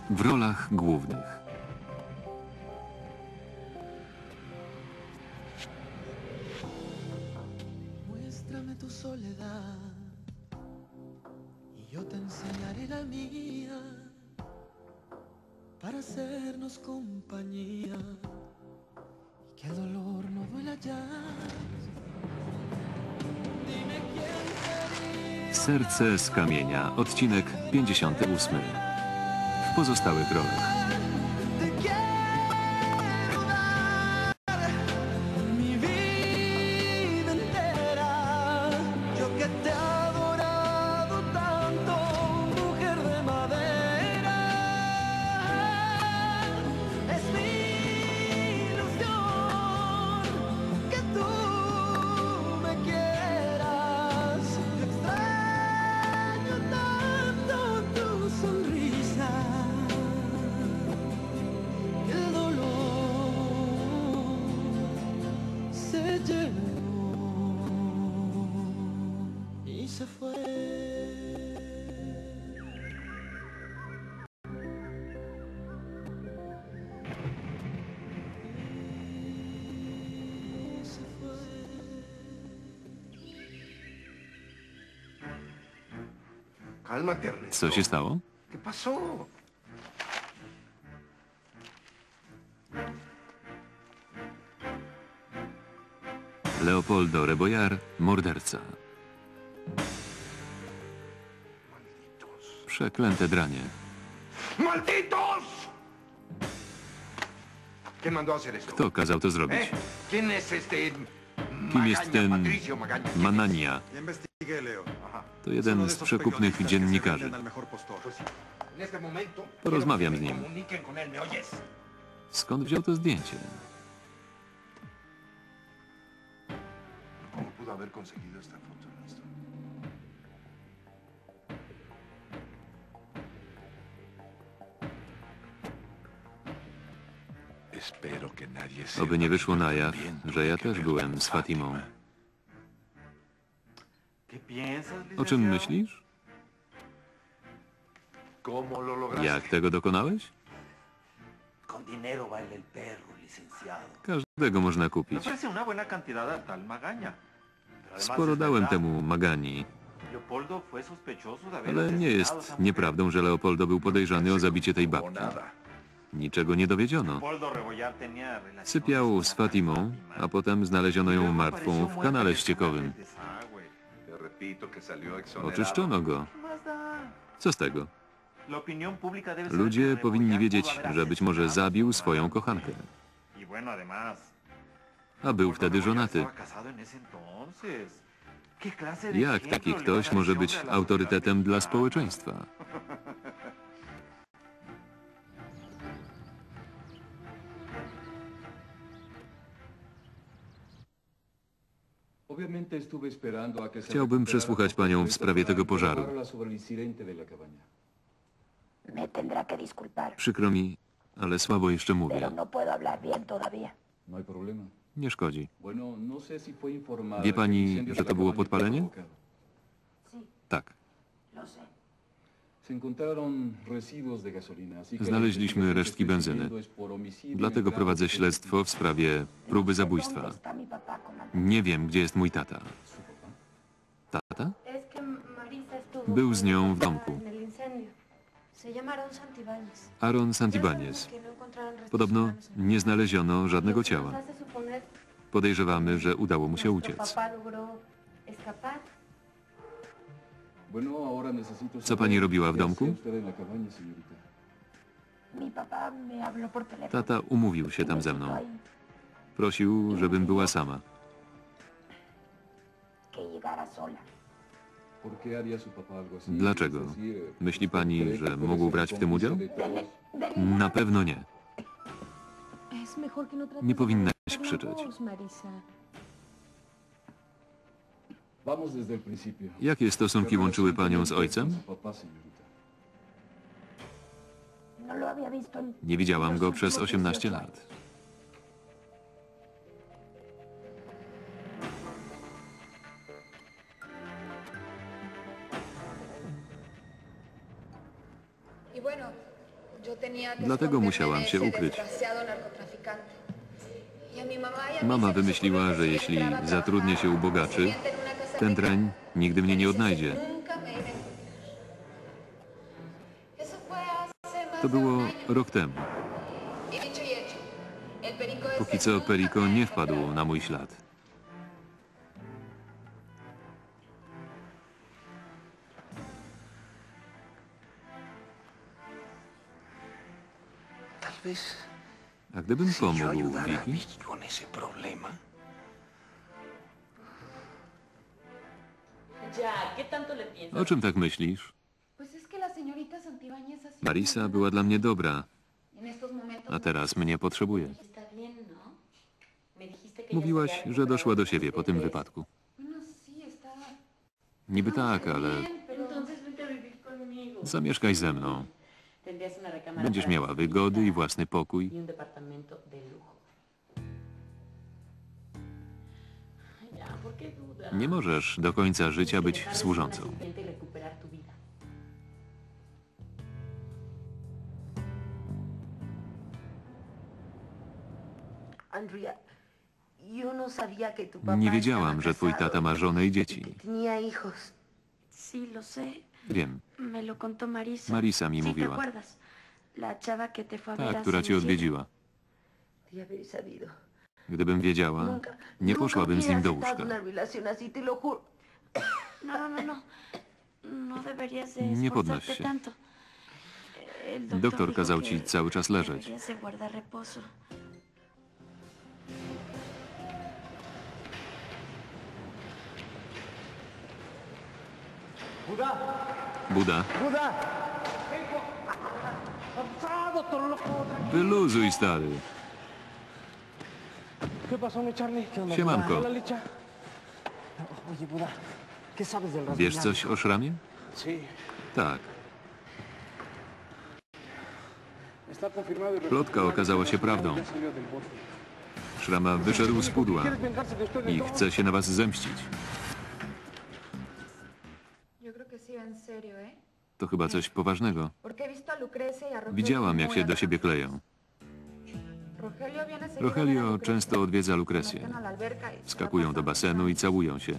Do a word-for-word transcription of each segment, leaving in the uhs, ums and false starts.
w rolach głównych. Muéstrame tu soledad y yo te enseñaré la mía para hacernos compañía y que el dolor no duela ya. Dime quién sería. Serce z kamienia, odcinek pięćdziesiąty ósmy. W pozostałych rolach Te quiero dar mi vida entera. Yo que te he adorado tanto, mujer de madera. Es mi ilusión que tú me quieras. Yo extraño tanto tu sonrisa. El dolor se llevó y se fue. Y se fue. Cálmate, Ernesto. co się stało? ¿Qué pasó? Leopoldo Rebollar, morderca. Malditos. Przeklęte dranie. ¡Malditos! ¿Quién mandó a hacer esto? Kto kazał to zrobić? ¿Eh? ¿Quién es este Kim jest Magaña, ten Patricio Magaña? ¿Quién es? Manania? Ya investigué, Leo. Ajá. To jeden z przekupnych dziennikarzy. Al mejor postor. Pues sí. En este momento Porozmawiam quiero z que me nim. comuniquen con él, ¿me oyes? Skąd wziął to zdjęcie? ¿Cómo pudo haber conseguido esta foto, Ernesto? Espero que nadie sepa Oby nie que wyszło yo na jaw, también że ja tuve też que ver byłem con z Fatimą. ¿Qué piensas, O czym licenciado? myślisz? ¿Cómo lo lograste? Jak tego dokonałeś? Con dinero baila el perro, licenciado. Każdego można Me kupić. ofrece una buena cantidad a tal Magaña. Pero además Sporo es dałem verdad, temu Magani, Leopoldo fue sospechoso de haber ale nie jest asesinado a esa nieprawdą, że Leopoldo był podejrzany o zabicie tej O babki. nada. Niczego nie dowiedziono. Leopoldo Rebollar tenía relaciones Sypiał z con Fatimą, Fátima. a potem znaleziono ją Luego martwą apareció w muerta kanale en el ściekowym. del desagüe. Te repito que salió exonerado. Oczyszczono go. ¿Qué más da? Co z tego? La opinión pública debe ser Ludzie que powinni Rebollar wiedzieć, pudo haber że być może asesinado zabił a su swoją amante. kochankę. Y bueno, además, A był Leopoldo wtedy Rebollar żonaty. estaba casado en ese entonces. ¿Qué clase de Jak ejemplo taki le da ktoś może ese być hombre a la autorytetem sociedad dla mexicana? społeczeństwa? Chciałbym przesłuchać panią w sprawie tego pożaru. Me tendrá que disculpar, Przykro mi, ale słabo jeszcze pero mówię. no puedo hablar bien todavía. Nie szkodzi. Wie Wie pani, że to było podpalenie? Tak. Lo sé. Znaleźliśmy resztki benzyny. Dlatego prowadzę śledztwo w sprawie próby zabójstwa. ¿Dónde está mi papá, comandante? Nie wiem, gdzie jest mój tata. Tata? Es que Marisa estuvo Był z nią w con mi domku. papá en el incendio. Se llama Aaron Santibáñez. Aaron Ya Santibáñez. sabemos que no encontraron restos Podobno humanos en el nie znaleziono żadnego Lo que nos ciała. hace suponer Podejrzewamy, że udało mu się nuestro uciec. papá logró escapar. Co pani robiła w domku? Mi papá me habló por teléfono. Tata umówił się tam ze mną. Ay, Prosił, żebym była sama. que llegara sola. Dlaczego? Myśli pani, że mógł brać w tym udział? Dele, dele. Na pewno nie. Es mejor que no trates Nie de powinnaś levantar la krzyczeć. voz, Marisa. Jakie stosunki łączyły panią z ojcem? No lo había visto en... Nie widziałam go przez osiemnaście lat. Y bueno, Dlatego musiałam się ukryć. Mama wymyśliła, że jeśli zatrudnię się u bogaczy, ten treń nigdy mnie nie odnajdzie. To było rok temu. Póki co Perico nie wpadł na mój ślad. Tal vez A gdybym si yo pomógł ayudara a Vicky, Vicky con ese problema. Ya, ¿qué tanto le piensas? o czym tak myślisz? Pues es que la señorita Santibáñez ha sido Marisa była dla mnie dobra, en estos momentos. a teraz mnie potrzebuje. Está bien, ¿no? Me dijiste que ya Mówiłaś, se había że doszła do recuperado siebie po tym después. wypadku. Bueno, sí, está Niby tak, ale bien, pero Entonces vente a vivir conmigo. zamieszkaj ze mną. Tendrías una recámara Będziesz para miała ti wygody i solita własny pokój. y un departamento de lujo. Ya, ¿por qué dudas? Nie możesz do końca życia być Dejar de ser służącą. una sirvienta y recuperar tu vida. Andrea, yo no sabía que tu papá Nie wiedziałam, estaba że twój casado tata ma żonę i y dzieci. que tenía hijos. Sí, lo sé. Wiem, Me lo contó Marisa. Marisa mi Sí, ¿te mówiła. acuerdas? La chava que te fue a ver Ta, a która cię San Isidro. odwiedziła. De haber sabido. Gdybym wiedziała, Nunca, nie nunca poszłabym z hubiera nim do aceptado łóżka. una relación así, te lo juro. No, no, no. No deberías de Nie podnoś esforzarte się. tanto. El doctor Doktor dijo kazał que ci cały czas leżeć. deberías de guardar reposo. Buda, wyluzuj, stary. ¿Qué pasó, mi Charlie? ¿Qué onda? Siemanko. Hola, Licha. Oye, Buda, ¿qué sabes del Wiesz rasguñado? coś o szramie? Sí. Tak. Está confirmado y Plotka okazała się prawdą. Ya salió del bote. Szrama wyszedł z pudła ¿Quieres vengarse de ustedes i dos? chce się na was zemścić. Yo creo que sí va en serio, ¿eh? To chyba coś poważnego. Porque he visto a Lucrecia y a Rogelio Widziałam, jak muy się do siebie atrapados. kleją. Rogelio viene seguido a ver a Rogelio Lucrecia. często odwiedza Se Lukrecję. meten a la alberca y se la Wskakują do pasan basenu i całują się.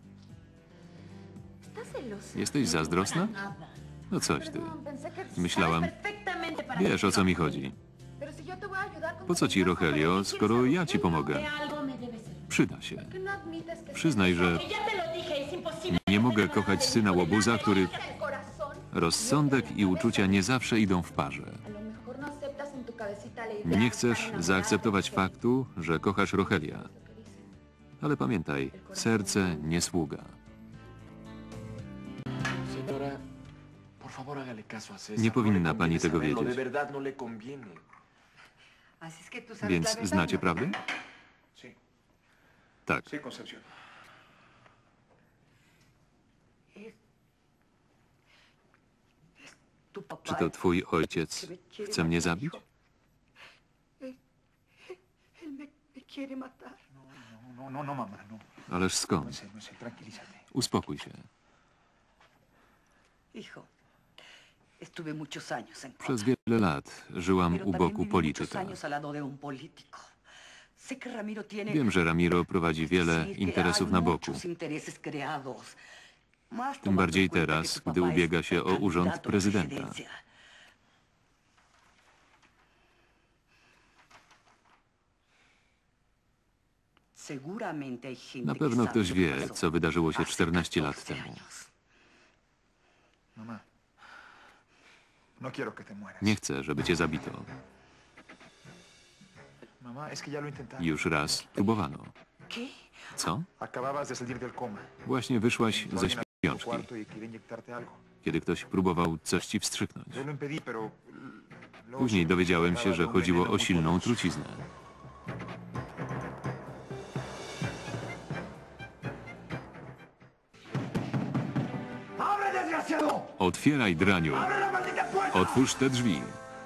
¿Estás celosa? Jesteś zazdrosna? Nada. No coś ty. Perdón, pensé que Myślałam, Perfectamente para wiesz o co mi chodzi. Pero si yo te voy a ayudar con Po tu co ci trabajo, Rogelio, ¿para qué skoro quieres a ja ci Rogelio? pomogę? De algo me debe servir. Przyda się. ¿Por qué no admites que Przyznaj, że Que ya te lo dije, es imposible. nie mogę kochać syna łobuza, który el corazón? rozsądek i uczucia nie zawsze idą w parze. A lo mejor no aceptas en tu cabecita la idea Nie de chcesz estar enamorada zaakceptować de faktu, że kochasz Rogelia. Ale pamiętaj, serce nie sługa. Señora, por favor hágale caso a César. Nie No powinna le pani conviene tego saberlo, wiedzieć. De verdad no le conviene. Así es que tú sabes la Więc verdad, znacie ¿no? prawdę? Sí, Tak. sí, Concepción. Tu papá Czy to twój ojciec chce mnie zabić? él me, me quiere matar. No, no, no, mamá, no. Ależ No skąd? sé, no sé, tranquilízate. Uspokój się. Hijo, estuve muchos años en Cuba, Przez wiele lat żyłam pero u también boku viví muchos polityka. años al lado de un político. Sé que Ramiro tiene Wiem, że Ramiro prowadzi wiele sí, que interesów hay na boku. muchos intereses creados. Más Tym tomando bardziej en cuenta que teraz, tu gdy papá ubiega es się o urząd candidato a prezydenta. presidencia. Seguramente hay gente Na que pewno sabe ktoś lo wie, que pasó co wydarzyło się hace czternaście lat catorce temu. años. Mamá, no quiero que te mueras. Nie chcę, żeby cię zabito. Mamá, es que ya lo intentaron. Już raz próbowano. ¿Qué? Co? Acababas de salir del coma. Właśnie wyszłaś Entró ze alguien a tu śpiączki, cuarto y quería inyectarte algo. kiedy ktoś próbował coś ci wstrzyknąć. Yo lo impedí, pero... luego Później se dowiedziałem się, trataba że de un chodziło veneno o muy silną poderoso. truciznę. ¡Abre, desgraciado! Otwieraj, draniu! ¡Abre la maldita puerta! Otwórz te drzwi!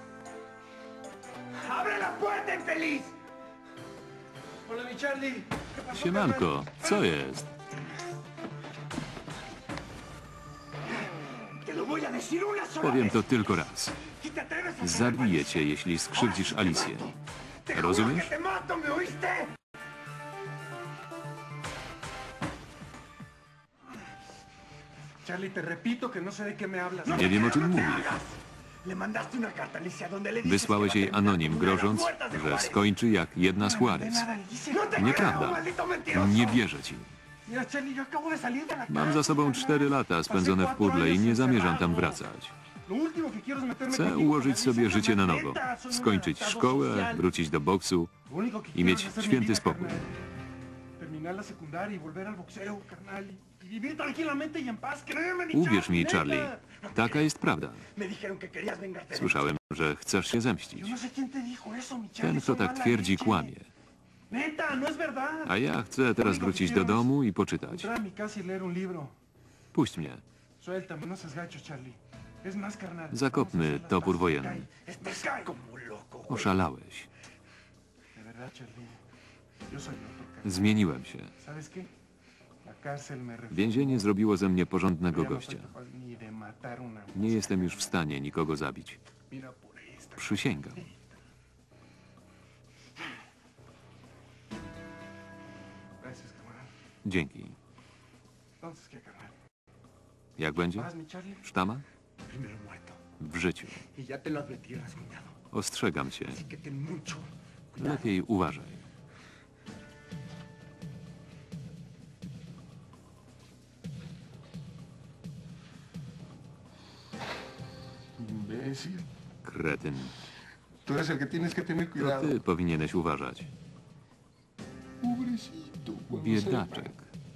¡Abre la puerta, infeliz! Hola, mi Charlie. ¿Qué pasó, Siemanko, co jest? Te lo voy Powiem to tylko raz. Zabiję cię, jeśli skrzywdzisz Alicję. Rozumiesz? Charlie, te repito que no sé de qué me hablas. Nie wiem, o czym mówisz. Le mandaste una carta a Alicia donde le dices Wysłałeś que va jej a terminar anonim, con una de las grożąc, muertas de że Juárez. skończy jak jedna z Juarez. Nada, Alicia. No te Nieprawda. creo, maldito mentiroso. Nie wierzę ci. Mira, Charlie, yo acabo de salir de la Mam cárcel, za sobą carnal. cztery lata spędzone w Hace pudle i cuatro nie años zamierzam tam encerrado. wracać. Lo último que quiero es meterme Chcę contigo ułożyć con sobie Alicia, życie na carnal, nowo, neta, soy un skończyć adaptado szkołę, social. wrócić do boksu Lo único que i quiero mieć es hacer mi święty vida, spokój. carnal. Terminar la secundaria y volver al boxeo, carnal. Y vivir tranquilamente y en paz. Créeme, mi Uwierz mi, neta. Charlie, taka jest prawda. Me dijeron que querías vengarte de mí. Słyszałem, że chcesz się zemścić. Yo no sé quién te dijo eso, mi Charlie. Ten, kto soy tak mala twierdzi, leche. kłamie. Neta, no es verdad. A ja chcę teraz wrócić do domu i poczytać. Entrar a mi casa y leer un libro. Puść mnie. Suéltame, no seas gacho, Charlie. Es más, carnal. Zakopmy vamos a hacer las topór paces. wojenny. Cae. Estás como loco, güey. Oszalałeś. De verdad, Charlie. Yo soy otro, carnal. Zmieniłem się. ¿Sabes qué? La cárcel me reformó. Więzienie zrobiło ze mnie porządnego Ya no gościa. soy capaz ni de matar una Nie jestem już w stanie nikogo zabić. Mira por esta. Przysięgam. Gracias, camarada. Dzięki. Entonces, ¿qué, carnal? Jak będzie? ¿Vas, mi Charlie? Sztama? Primero muerto. W życiu. Y ya te lo advertí, rasguñado. Ostrzegam cię. Así que ten mucho cuidado. Lepiej uważaj. Imbécil. Kretyn. Tú eres el que tienes que tener To cuidado. ty powinieneś uważać. Pobrecito. cuando Biedaczek.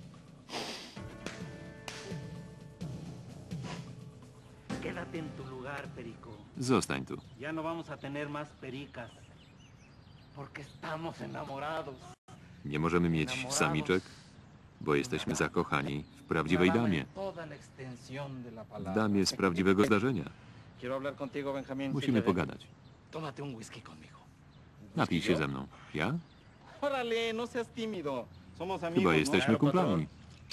Quédate en tu lugar, Perico. Zostań tu. Ya no vamos a tener más pericas. Porque estamos enamorados. Nie możemy mieć samiczek, bo jesteśmy zakochani w prawdziwej damie. Toda la extensión de la W palabra. damie z prawdziwego zdarzenia. Quiero hablar contigo, Benjamín. Musimy pogadać. Tómate un whisky conmigo. Napij się ze mną. Ja? Órale, no seas tímido. Somos amigos, Chyba ¿no? jesteśmy kumplami.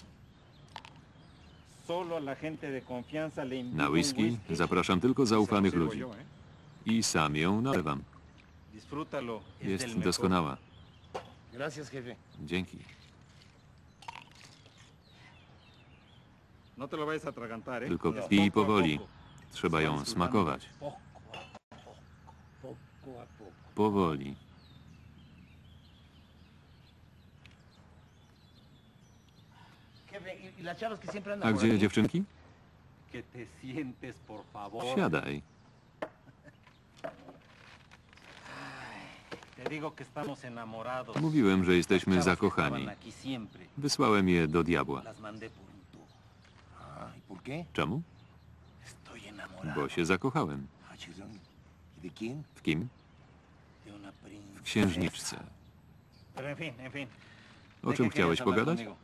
Solo a la gente de confianza le invito Na un whisky zapraszam tylko zaufanych Se lo ludzi. sirvo yo, ¿eh? I sam ją nalewam. Disfrútalo. Es Jest del mejor. doskonała. Gracias, jefe. Dzięki. No te lo vayas a atragantar, ¿eh? Tylko Poco pij a powoli. poco. Trzeba ją Disfrutando. smakować. Poco a poco. Poco a poco. Powoli. Jefe, ¿y- y las chavas que siempre andan A por gdzie aquí? dziewczynki? Que te sientes, por favor. Siadaj. Te digo que estamos enamorados. Mówiłem, że jesteśmy Las chavas que zakochani. estaban aquí siempre. Wysłałem je do diabła. Las mandé por un tubo. Ah, ¿y por qué? Czemu? Estoy enamorado Bo się zakochałem. Ah, chingón. ¿Y de quién? W kim? de una princesa. W księżniczce. Pero en fin, en fin. O ¿De czym qué chciałeś querías hablar pogadać? conmigo?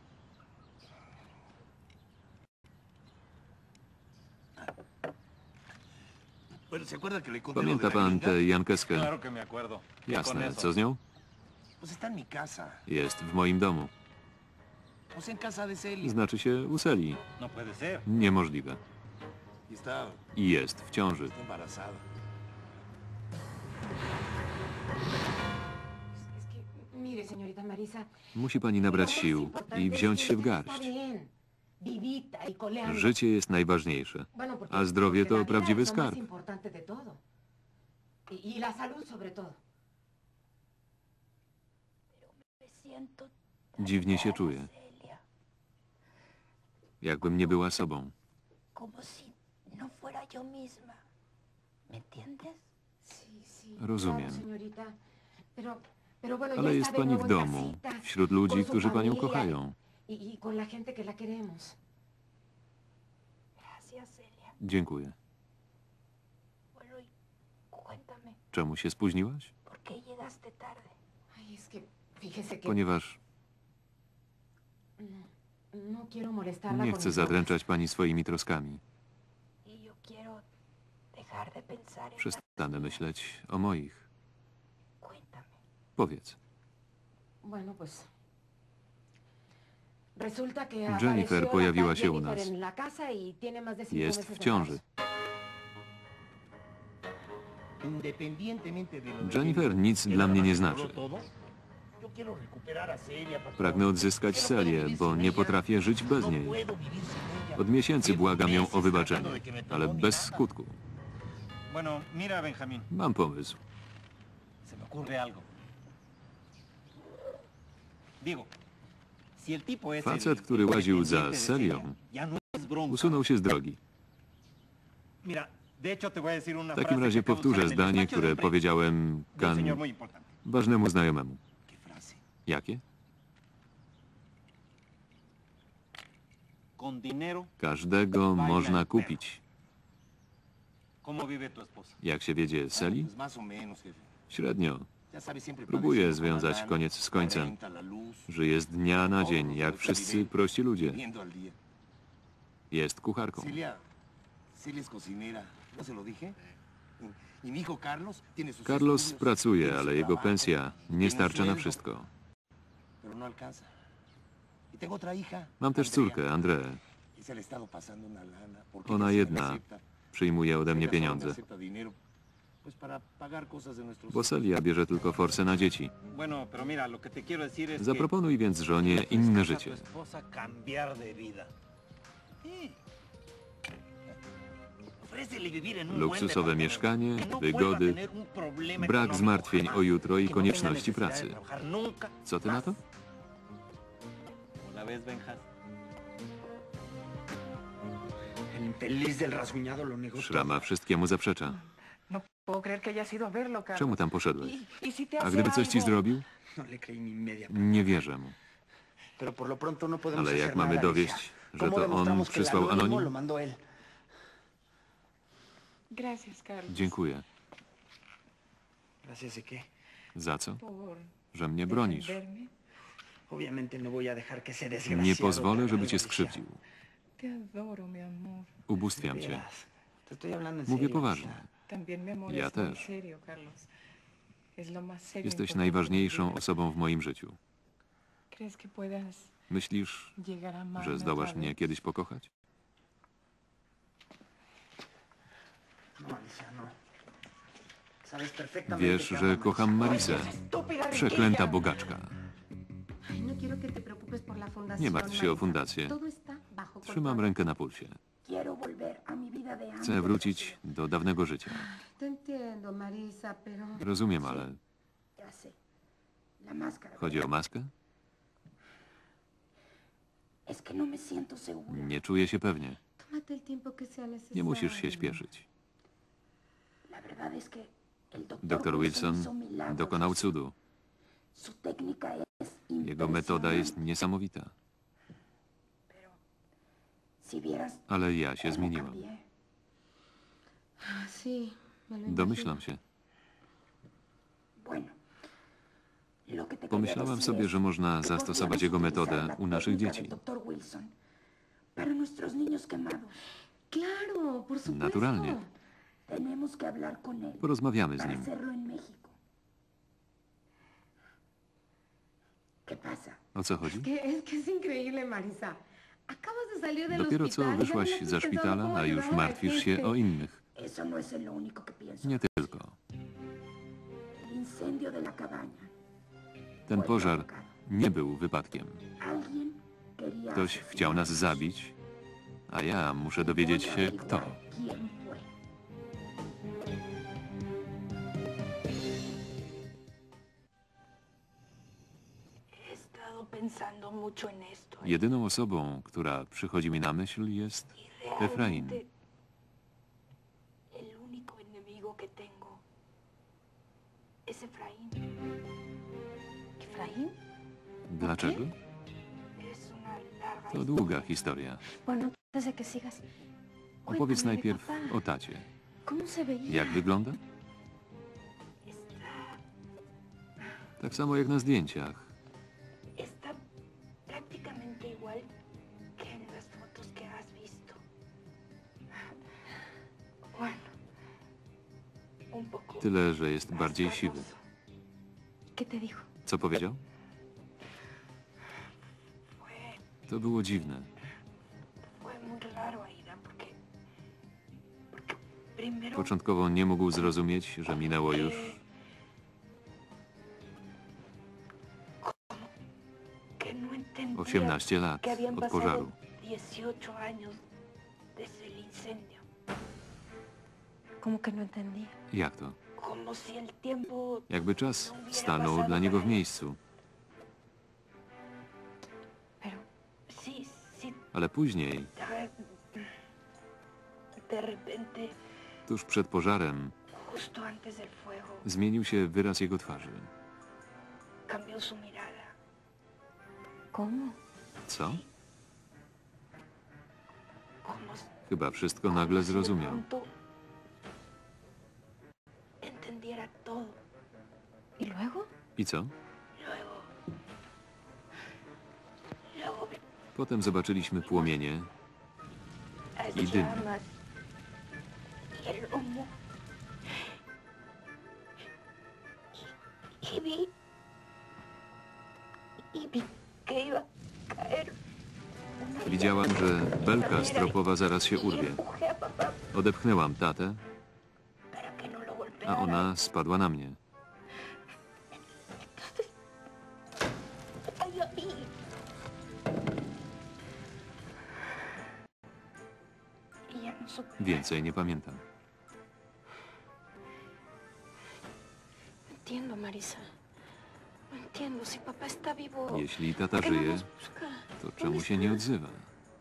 Bueno, ¿se acuerda que le conté lo de Pamięta la pan gringa? tę Jankeskę? Claro que me acuerdo. ¿Qué con Jasne. eso? Co z nią? Pues está en mi casa. Jest w moim domu. O sea, en casa de Celia. Znaczy się u Celi. No puede ser. Niemożliwe. Y está, I jest w ciąży. está embarazada. Es que, mire, señorita Marisa. Musi pani nabrać sił i wziąć się w garść. Vivita y coleando. Życie jest najważniejsze, Bueno, porque- a zdrowie porque la to vida prawdziwy es lo más skarb. importante de todo. Y, y la salud sobre todo. Dziwnie się czuję. Jakbym nie była sobą. Como si no fuera yo misma. ¿Me entiendes? Sí, sí. Rozumiem. Claro, señorita. Pero, pero bueno, ya Ale está jest de pani nuevo w en domu, casita, wśród con ludzi, su którzy panią familia kochają. Y, y con la gente que la queremos. Gracias, Celia. Dziękuję. Bueno, y cuéntame, Czemu się spóźniłaś? ¿por qué llegaste tarde? Ay, es que fíjese que Ponieważ no quiero molestarla nie con chcę mis zadręczać pani swoimi troskami. Y yo quiero dejar de pensar en las Przestanę myśleć o moich. Cuéntame. Powiedz. Bueno, pues resulta que Jennifer apareció la pojawiła tal się u Jennifer nas. en la casa y tiene más de cinco Jest meses w de ciąży. embarazo. Independientemente de lo de Jennifer ella, nic que dla la mnie nie abandonó znaczy. todo, yo quiero recuperar a Celia, patrón. Pragnę odzyskać Que no puedo Celię, vivir bo sin nie ella. potrafię żyć bez No niej. puedo vivir sin ella. Od miesięcy Llevo błagam ją o meses wybaczenie, tratando de que me ale perdone bez nada. skutku. Bueno, mira, Benjamín, Mam pomysł. se me ocurre algo. Digo, si el tipo es Facet, el- który el łaził za pretendiente de Celia, Celią, ya no es broma. usunął się z drogi. Mira, de hecho te voy a decir una W takim frase razie que acabo de usar powtórzę en el zdanie, despacho które del rey, powiedziałem de un Kan, señor muy importante. ważnemu znajomemu. ¿Qué frase? Jakie? Con dinero, Każdego można kupić. ¿cómo vive tu esposa? Jak się wiedzie Celi? Pues más o menos, jefe. Średnio. Ya sabe, siempre Próbuję padeciendo con la związać lana, koniec z la końcem. renta, la luz, Żyje z dnia na dzień, jak wszyscy prości ludzie. viviendo al día. Jest kucharką. Celia, Celia es cocinera, ¿no se lo dije? Y, y mi hijo Carlos tiene sus Carlos estudios, pracuje, tiene su ale jego trabajo, pensja tiene nie un starcza na sueldo, wszystko. pero no alcanza. Y tengo otra hija, Mam też Andrea, córkę, Andreę. y se le ha estado pasando una lana, porque Ona ella sí me jedna acepta. przyjmuje ode mnie Celia solo me pieniądze, acepta dinero, pues para pagar cosas de nuestros bo Celia bierze tylko forsę na dzieci. Bueno, pero mira, lo que te quiero decir es Zaproponuj więc żonie que inne a życie. tu esposa cambiar de vida. Sí. Ofrécele vivir en un buen Luksusowe departamento, mieszkanie, que no wygody, vuelva a tener un problema brak económico zmartwień jamás, o jutro i que no tenga konieczności necesidad de pracy. trabajar nunca Co ty na to? ¿Cómo la ves, Benjas? El infeliz del rasguñado lo negó todo. Szrama wszystkiemu zaprzecza. No puedo creer que hayas ido a verlo, Carlos. Czemu tam poszedłeś? ¿Y, y si te A hace gdyby coś ci algo? zrobił? No le creí ni media. Nie wierzę mu. Pero por lo pronto no podemos Ale jak hacer mamy nada, dowieść, Alicia. że ¿Cómo to on demostramos que el przysłał anónimo anonim? lo mandó él? Gracias, Carlos. Dziękuję. Gracias de qué? Za co? Por Że mnie bronisz. defenderme. Obviamente no voy a dejar que ese desgraciado Nie pozwolę, haga żeby algo, cię Alicia. skrzywdził. Te adoro, mi amor. Ubóstwiam cię. Verás, te estoy hablando en Mówię serio, poważnie. Alicia. También mi amor Ja es muy też. serio, Carlos. Es lo más serio. Jesteś importante en mi najważniejszą vida. osobą w moim życiu. ¿Crees que puedas Myślisz, llegar a amarme że zdołasz otra mnie vez? kiedyś pokochać? No, Alicia, no. Sabes perfectamente Wiesz, que że amo a kocham Marisol. Marisę. Estúpida Przeklęta riquilla. bogaczka. Ay, no quiero que te preocupes por la fundación. Nie martw się o Marisa. fundację. Todo está bajo Trzymam control. rękę na pulsie. Quiero volver a mi vida de antes. Chcę wrócić do dawnego życia. Te entiendo, Marisa, pero... Rozumiem, ale Ya sé. La máscara. chodzi o maskę? Es que no me siento segura. Nie czuję się pewnie. Tómate el tiempo que sea necesario. Nie musisz się śpieszyć. La verdad es que el doctor, Doktor Wilson hizo milagros. dokonał cudu. Su técnica es Jego metoda jest niesamowita. Pero si vieras, Ale ja się cómo zmieniłam. cambié. Ah, sí, me lo Domyślam imagino. się. Bueno, lo que te quería Pomyślałam decir sobie, es że można que zastosować podríamos jego utilizar metodę la u naszych técnica dzieci. del doctor Wilson para nuestros niños quemados. Claro, por supuesto. Naturalnie. Tenemos que hablar con él Porozmawiamy z para nim. hacerlo en México. ¿Qué pasa? O co chodzi? Que es que es increíble, Marisa. Acabas de salir del Dopiero hospital. co y ya wyszłaś no estás za pensando szpitala, cómo a już ayudar a la martwisz się gente. o innych. Eso no es lo único que pienso. Nie tylko. El incendio de la cabaña. Ten pożar nie był wypadkiem. Alguien quería Ktoś chciał nas zabić, a ja muszę dowiedzieć się, kto. quién fue. He estado pensando mucho en esto. Jedyną osobą, która przychodzi mi na myśl, jest Efrain. Realmente, el único enemigo que tengo es Efraín. ¿Efraín? Dlaczego? Es una larga To długa historia. Bueno, antes de que sigas, Opowiedz cuéntame de najpierw papá. o tacie. ¿Cómo se veía? Jak wygląda? Tak samo jak na zdjęciach. Está prácticamente igual que en las fotos que has visto. Bueno, un poco. Tyle, że jest bardziej siwy. ¿Qué te dijo? Co powiedział? Fue, To było dziwne. fue muy raro, Aida, porque, porque Primero Początkowo nie mógł zrozumieć, że minęło już que no entendía osiemnaście lat que habían od pasado pożaru. dieciocho años desde el incendio. ¿Cómo que no entendía? Jak to? Como si el tiempo Jakby czas stanął dla niego w miejscu. Pero sí, sí, Ale później, de- de repente, tuż przed pożarem, justo antes del fuego, zmienił się wyraz jego twarzy. cambió su mirada. ¿Cómo? Co? Como si Chyba wszystko nagle de zrozumiał. pronto entendiera todo. ¿Y luego? I co? Luego, luego vi Potem zobaczyliśmy płomienie las y dym. llamas y el humo. Y, y vi, y vi que iba a caer. Widziałam, że belka stropowa zaraz się urwie. Empujé a papá Odepchnęłam tatę, para que no lo a golpeara. ona spadła na mnie. Cayó a mí. Y ya no supe. Więcej nie pamiętam. No entiendo, Marisa. No entiendo. Si papá está vivo... Jeśli tata ¿por qué no żyje, nos busca? to czemu się nie odzywa?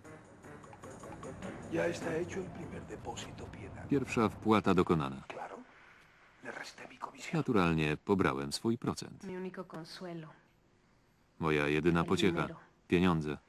Ya está hecho el primer depósito, Piedad. Pierwsza wpłata dokonana. Claro. Le resté mi comisión. Naturalnie pobrałem swój procent. Mi único consuelo. Moja jedyna pociecha. Pieniądze.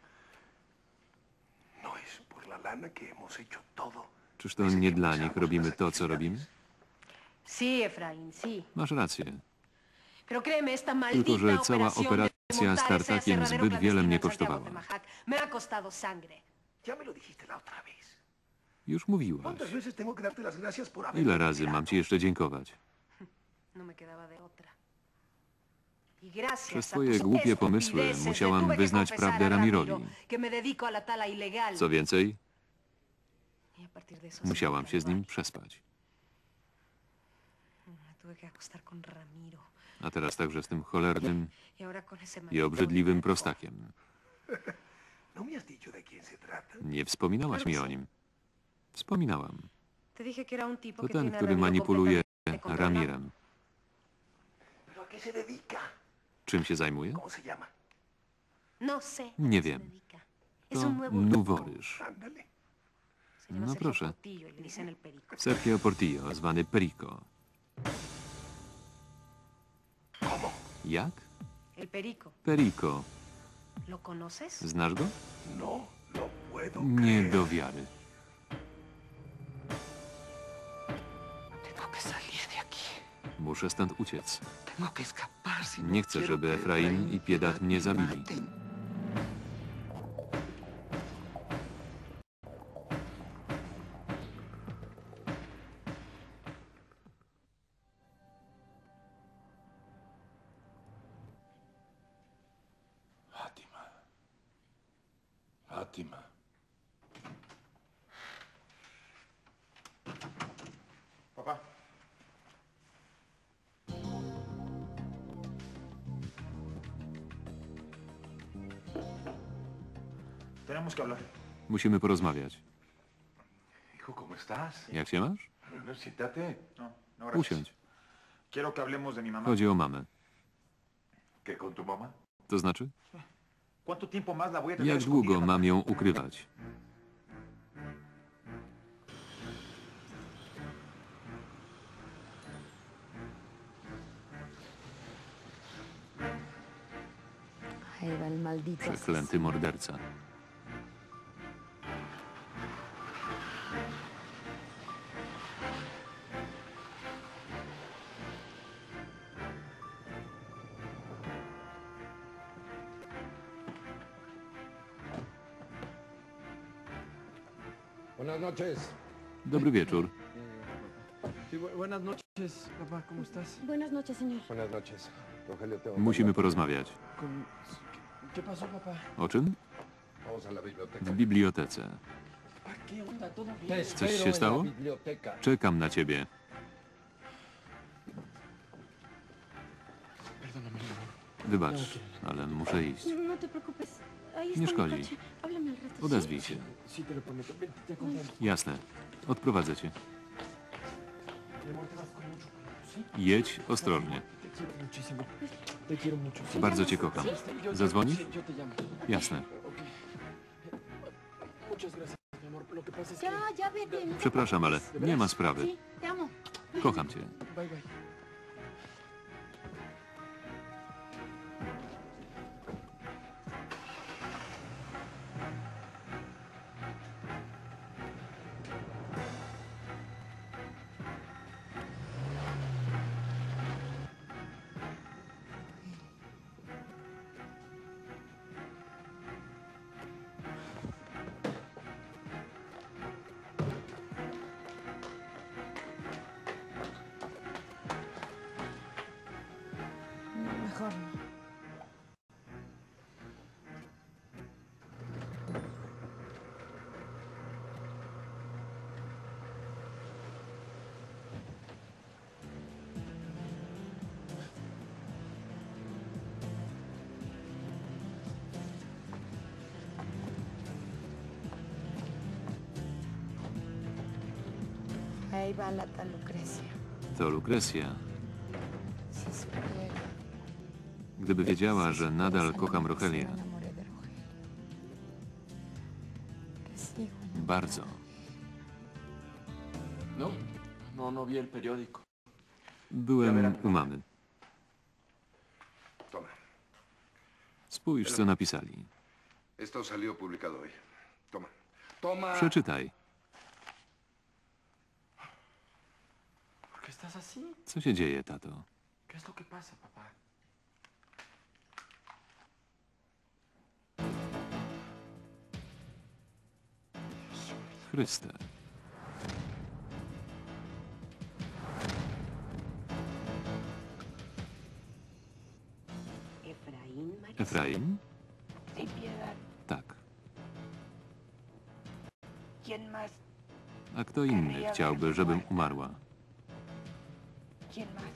No es por la lana que hemos hecho todo. Czyż to nie dla nich robimy to, co robimy? Sí, Efraín, sí. Masz rację. Pero créeme, esta Tylko, maldita że cała operación de operacja z montar ese tartakiem aserradero zbyt wiele mnie clandestino en Santiago kosztowała. de Majac me ha costado sangre. Ya me lo dijiste la otra vez. Już mówiłaś. ¿Cuántas veces tengo que darte las gracias por haber... Ile razy mam ci jeszcze dziękować? No me quedaba de otra. Y gracias Przez a twoje tus głupie pomysły estupideces le musiałam tuve que wyznać confesar prawdę a Ramirowi. Ramiro que me dedico a la tala ilegal. Co więcej, Y a partir de eso se musiałam me się z nim calmó. przespać. Me tuve que acostar con Ramiro. A teraz także z tym cholernym Y ahora con ese i maldito obrzydliwym Roberto. prostakiem. ¿No me has dicho de quién se trata? Nie wspominałaś mi o nim. Wspominałam. Te dije que era un tipo To que ten, tiene a który Ramiro manipuluje completamente controlado. Ramirem. ¿Pero a qué se dedica? Czym się zajmuje? ¿Cómo se llama? No sé. a Nie qué se wiem. dedica. Es To un nuevo nuworyż. Ándale. Se llama No Sergio proszę. Portillo y le dicen el perico. Sergio Portillo, zwany Perico. Jak? El perico. Perico. ¿Lo conoces? Znasz go? No lo puedo Nie creer. do wiary. Tengo que salir de aquí. Muszę stąd uciec. Tengo que escapar. Si no Nie chcę, quiero żeby que Efraín i Piedad mnie zabili. maten. Fátima. Fátima. Papá. Tenemos que hablar. Musimy porozmawiać. Hijo, ¿cómo estás? Jak się masz? No, siéntate. No, no, gracias. Usiądź. Quiero que hablemos de mi mamá. Chodzi o mamę. ¿Qué con tu mamá? To znaczy? ¿Cuánto tiempo más la voy a tener Jak escondida, długo papá? mam ją ukrywać? Ahí va el maldito Przeklęty morderca. Buenas noches. Dobry wieczór. Sí, bu- buenas noches, papá, ¿cómo estás? Buenas noches, señor. Buenas noches. Rogelio, tengo... Musimy porozmawiać. Con- ¿Qué, qué pasó, papá? O czym? Vamos a la biblioteca. W bibliotece. Coś się stało? Czekam na ciebie. Wybacz, ale muszę iść. No te preocupes. Ahí está Nie mi szkodzi. coche. Háblame al rato. Odezwij się. Jasne. Odprowadzę cię. Jedź ostrożnie. Bardzo cię kocham. Zadzwonisz? Jasne. Ya, ya vete. no te Przepraszam, ale nie ma sprawy. Sí, te amo. Kocham cię. Mejor no. Ahí va la tal Lucrecia. To Lukrecja. Si supiera. Gdyby wiedziała, że nadal kocham Rochelię. Me enamoré de Rogelio. Que sigo enamorada. Bardzo. No, no, no vi el periódico. Byłem u mamy. Toma. Spójrz, co napisali. Esto salió publicado hoy. Toma. Toma. Przeczytaj. ¿Por qué estás así? Co się dzieje, tato? ¿Qué es lo que pasa, papá? Chryste. Efraín, Marisa. Efraim? Ten piedad. Tak. ¿Quién más? A kto inny chciałby, żebym umarła? ¿Quién más?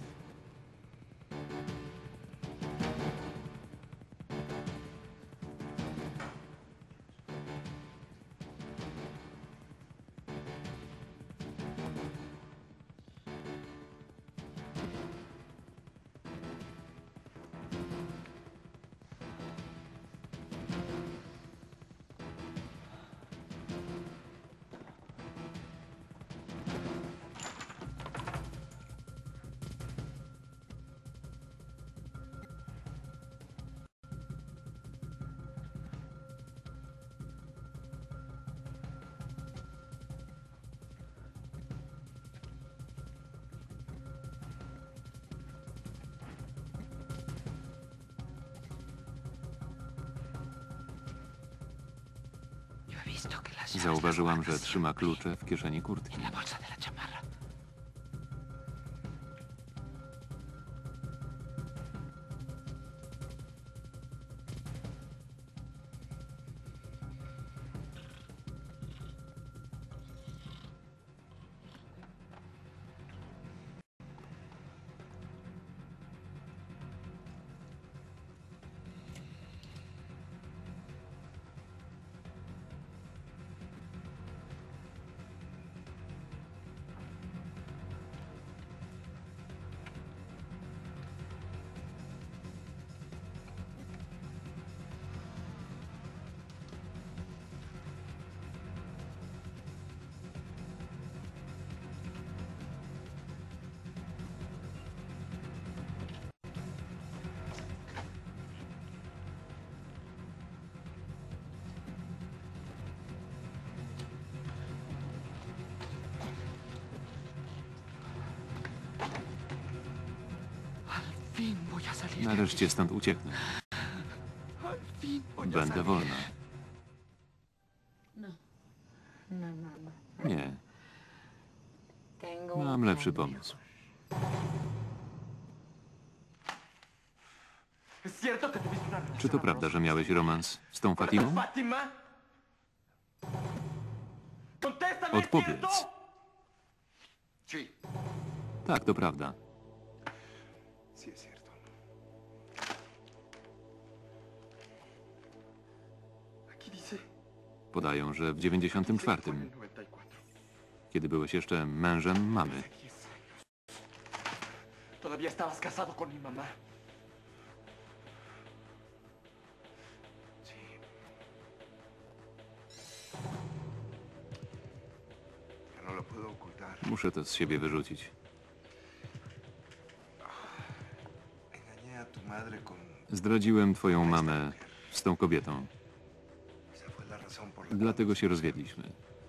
Zauważyłam, że trzyma klucze w kieszeni kurtki. Nareszcie stąd ucieknę. Będę wolna. No. No, no, no. Nie, Tengo mam un lepszy plan pomysł. ¿Es cierto que tuviste una relación Czy to prawda, że miałeś romans z tą con Fatimą? Fátima? Odpowiedz. Sí, Tak, to prawda. sí es cierto. Aquí dice Podają, że w dziewięćdziesiątym czwartym, noventa y cuatro. kiedy byłeś jeszcze mężem mamy. Todavía estabas casado con mi mamá. Sí. Ya no lo puedo ocultar. Muszę to z siebie wyrzucić. Engañé a tu madre con... Zdradziłem twoją mamę z tą kobietą. Esa fue la razón por la Dlatego się rozwiedliśmy.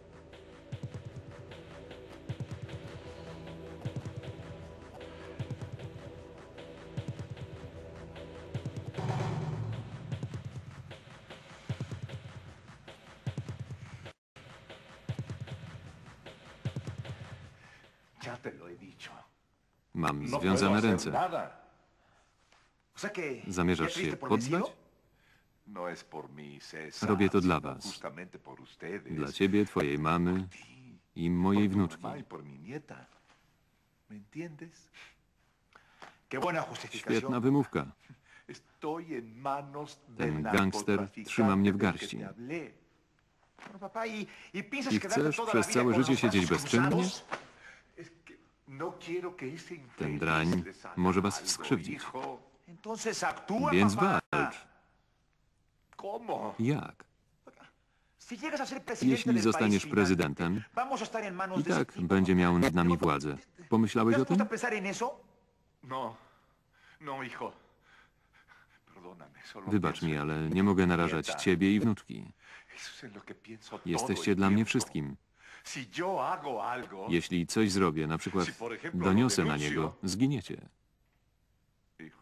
Ya te lo he dicho. Mam No związane puedo hacer ręce. nada. O sea que... Zamierzasz ¿ya triste się por poddać? vencido? No es por mí, César. Robię to dla sino was. Justamente por ustedes. Dla ciebie, twojej mamy i mojej Por tu wnuczki. mamá y por mi nieta. ¿Me entiendes? Qué buena justificación. Świetna wymówka. Estoy en manos Ten del gangster narcotraficante trzyma mnie w del que garści. te hablé. Bueno, papá, ¿y, y piensas I quedarte chcesz toda la przez vida całe con los życie siedzieć brazos bezczynnie? cruzados? Es que no quiero que ese Ten infeliz drań les haga może was algo, skrzywdzić. hijo. Entonces actúa, Więc papá. walcz. ¿Cómo? Jak? Si llegas a ser presidente Jeśli del zostaniesz país prezydentem, finalmente, vamos a estar en manos i de ese tak tipo. będzie miał nad nami władzę. Pomyślałeś ¿Te o has puesto tym? a pensar en eso? No, no, hijo. Perdóname, solo Wybacz pienso mi, en ale mi nie mogę narażać nieta. ciebie i wnuczki. Eso es en lo que pienso todo Jesteście el dla mnie tiempo. wszystkim. Si yo hago algo, Jeśli coś zrobię, na przykład Si, por ejemplo, doniosę lo na denuncio. niego, zginiecie. hijo,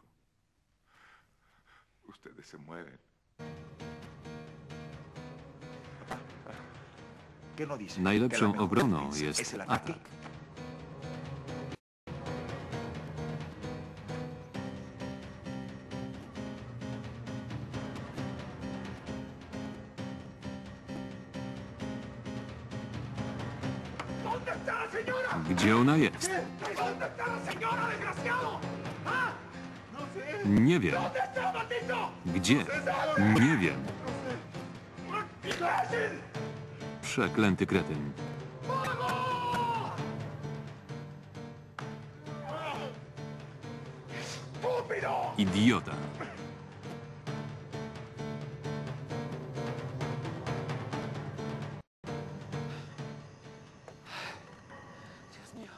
ustedes se mueren. ¿Qué no dice? Najlepszą Que la mejor obroną defensa jest es el ataque. atak. Gdzie ona jest? Nie wiem. Gdzie? Nie wiem. Przeklęty kretyn. Idiota. Dios mío.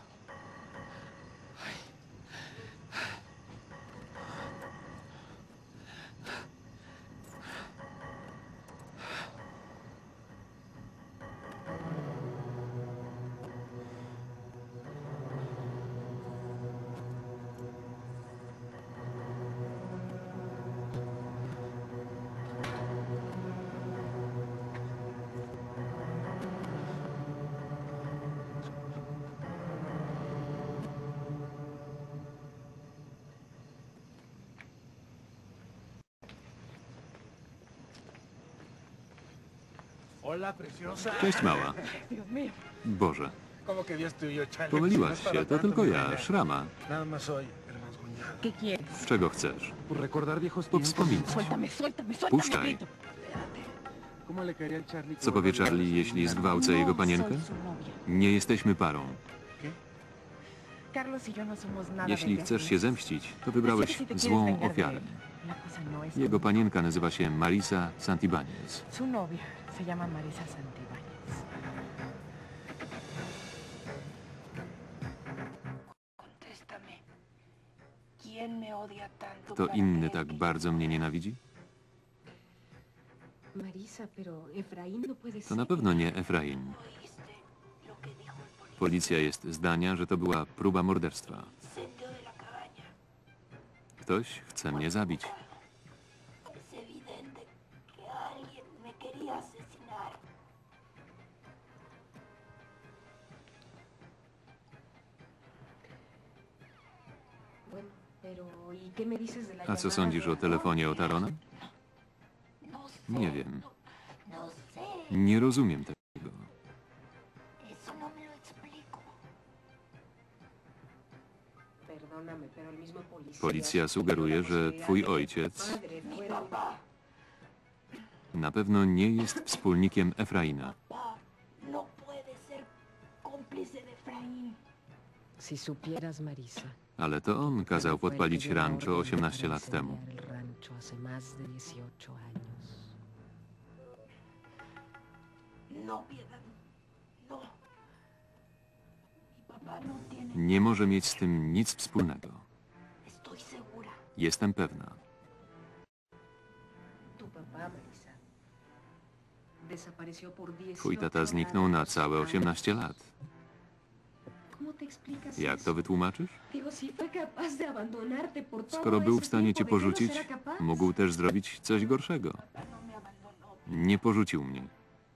Hola, preciosa. Cześć, mała. Dios mío. Boże. ¿Cómo que Dios tuyo, Charlie? Pomyliłaś No es para się, to tanto, tylko mi ja, reina. Szrama. Nada más soy el rasguñado. ¿Qué quieres? Czego chcesz? Por recordar viejos tiempos. Powspominać. Suéltame, suéltame, suéltame. Puszczaj. grito. ¿Cómo le caería al Charlie? Co powie Charlie, jeśli zgwałcę jego panienkę? No soy su novia. Nie jesteśmy parą. Carlos y yo no somos nada Jeśli desde chcesz hace się meses. zemścić, to wybrałeś Así que si te złą quieres vengar de ofiarę. él, la cosa no es Jego como- panienka nazywa się Marisa Santibáñez. Su novia se llama Marisa Santibáñez. Contéstame. ¿Quién me odia tanto? To para inny creer tak que bardzo mnie nienawidzi? Marisa, pero Efraín no puede To ser. na pewno nie Efraim. oíste lo que dijo el policía? Policja jest zdania, że to była próba morderstwa. Incendio de la cabaña. Ktoś chce mnie zabić. Es evidente que alguien me quería asesinar. Bueno, pero ¿y qué me dices de la A co llamada sądzisz de o telefonie Otarona? No sé. Nie wiem. No sé. Nie rozumiem tego. Es Policja sugeruje, że twój ojciec na pewno nie jest wspólnikiem Efraina. No puede ser cómplice de Efraín. Si supieras, Marisa, Ale to on kazał podpalić rancho osiemnaście lat temu. el rancho hace más de dieciocho años. No, Piedad. No. Mi papá no tiene... Nie może mieć z tym nic wspólnego. Estoy segura. Jestem pewna. Tu papá, Marisa, desapareció por Twój tata dieciocho zniknął na años. całe osiemnaście lat. ¿Cómo te explicas Jak eso? to wytłumaczysz? Digo, si fue capaz de abandonarte por todo Skoro był ese w stanie tiempo, cię ¿de qué no porzucić, será capaz? mógł też zrobić coś gorszego. Nie porzucił mnie.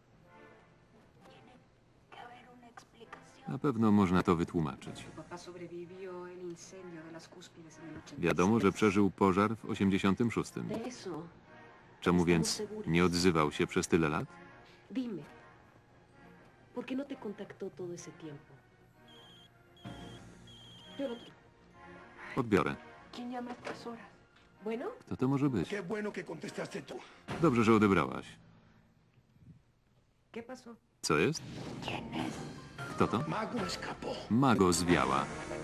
Que haber una explicación. Na pewno można to wytłumaczyć. Papá sobrevivió el incendio de las cúspides en el ochenta y seis. Wiadomo, że przeżył pożar w osiemdziesiątym szóstym. De eso, Czemu więc nie odzywał się przez tyle lat? dime, ¿por qué no te contactó todo ese tiempo? Yo no te- Odbiorę. ¿Quién llama a estas horas? Bueno, Kto to może być? Qué bueno que contestaste tú. Dobrze, że odebrałaś. ¿qué pasó? Co jest? Kto to? Mago escapó. Mago zwiała.